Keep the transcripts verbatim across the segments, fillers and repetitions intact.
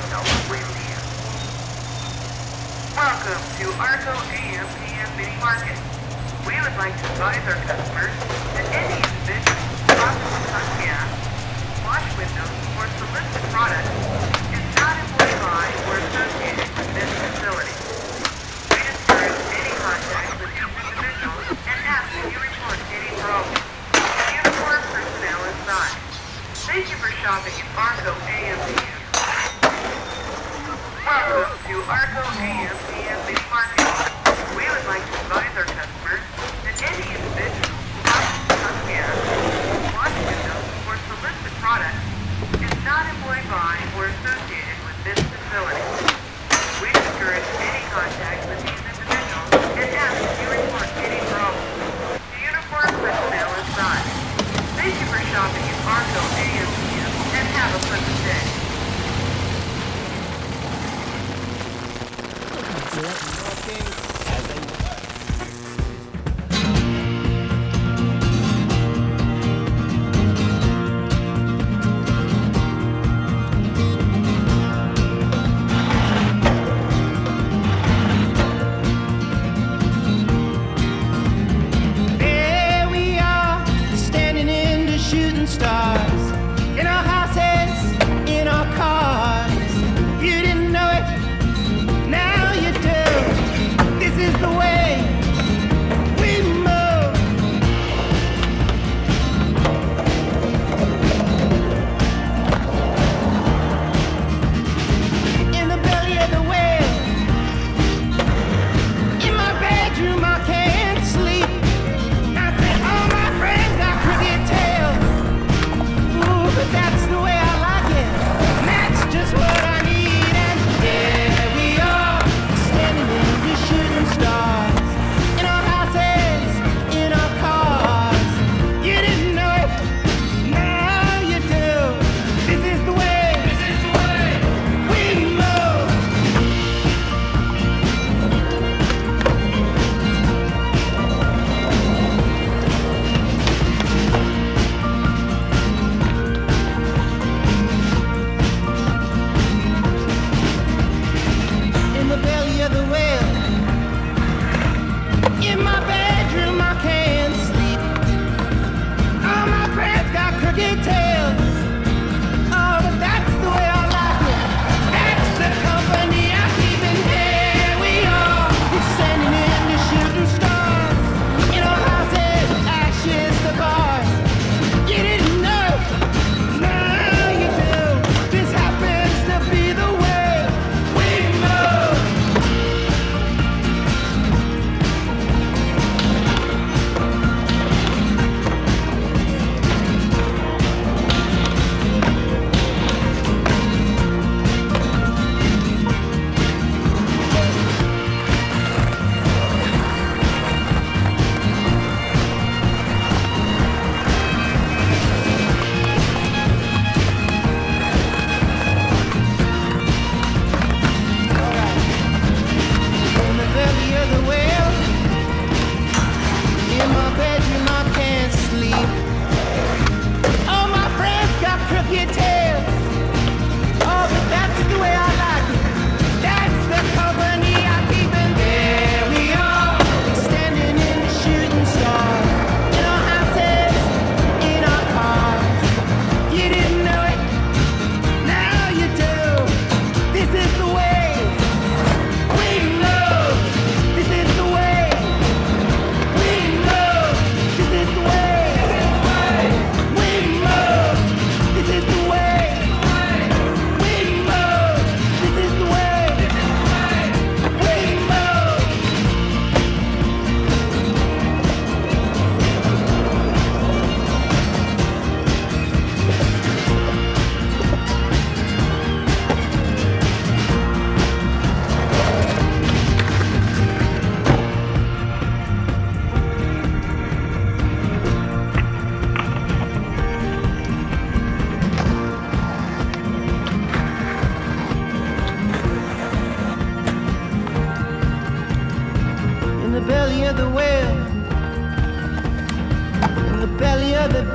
self-proclaimed deist. Welcome to Arco A M P M Mini Market. We would like to advise our customers that any individual processing hot gas, wash windows, or solicited products is not employed by or associated with this facility. We discourage any contact with these individuals and ask that you report any problems. Uniformed personnel inside. Thank you for shopping at Arco A M P M. Welcome to Arco A M P M Mini Market. We would like to advise our customers that any individual who processes hot gas, wash windows, or solicited products is not employed by or associated with this facility. We discourage any contact with these individuals and ask that you report any problems to uniformed personnel inside. Thank you for shopping at Arco A M P M and have a pleasant day.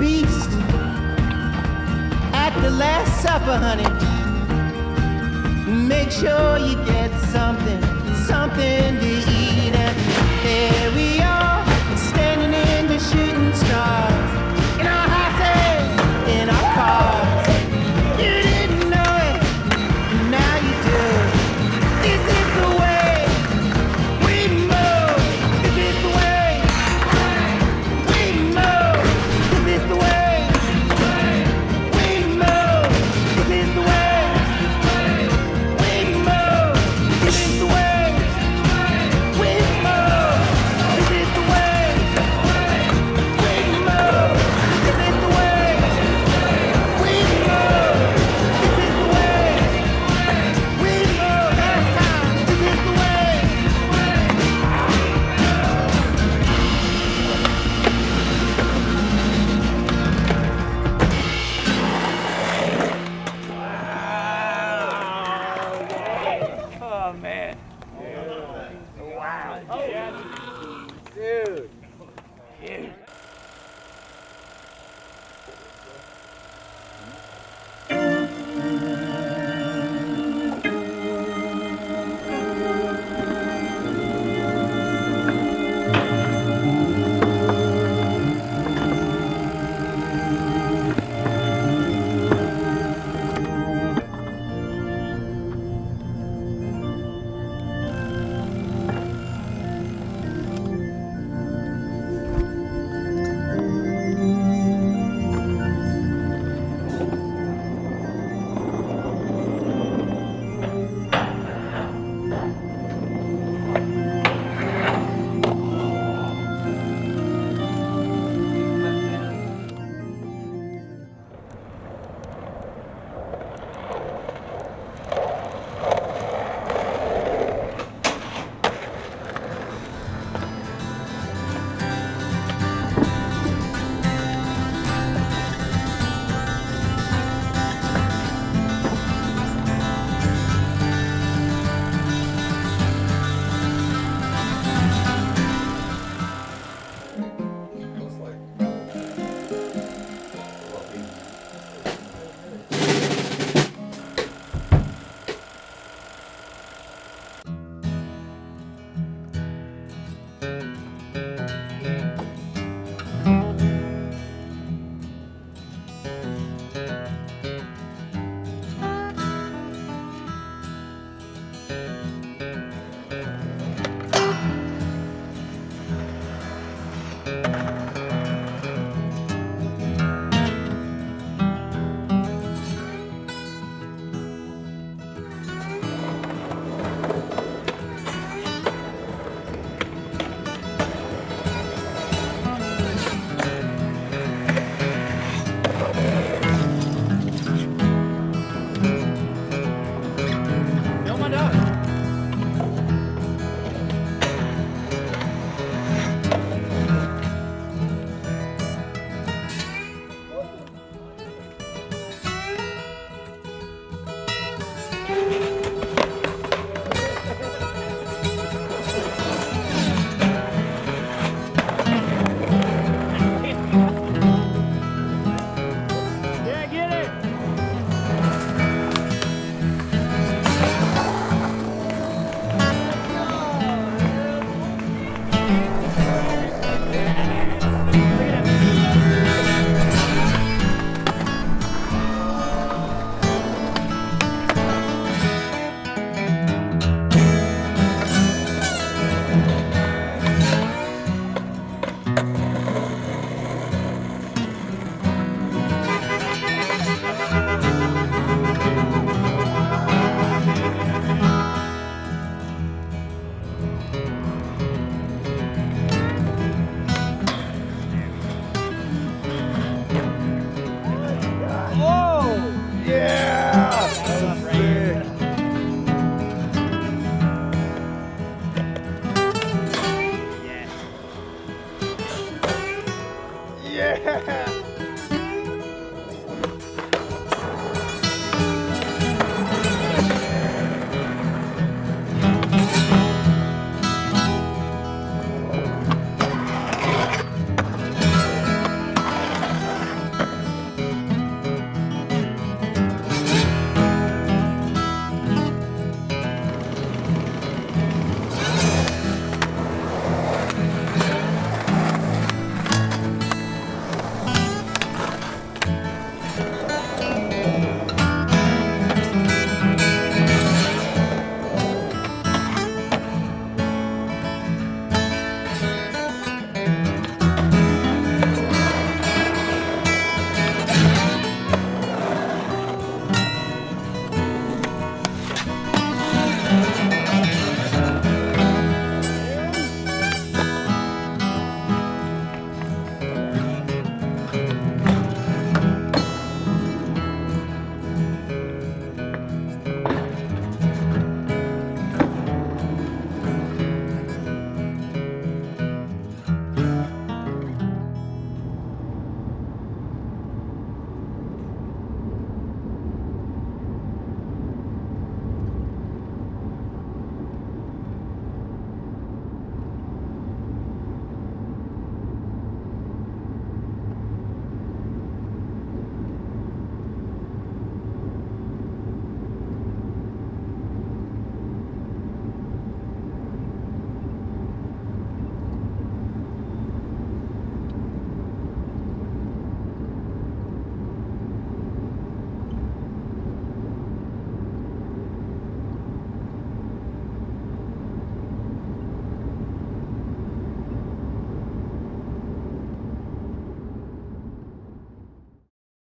the Last Supper, honey. make sure you get something, something to eat. And there we are, standing in the shooting stars, in our houses, in our cars. You didn't know it, now you do. This is the way we move. This is the way we move. This is the way we move. This is the way we move. This is the way we move. This is the way we move. This is the way we move. This is the way we move. Last time. This is the way. Oh man. Wow. Dude. Dude.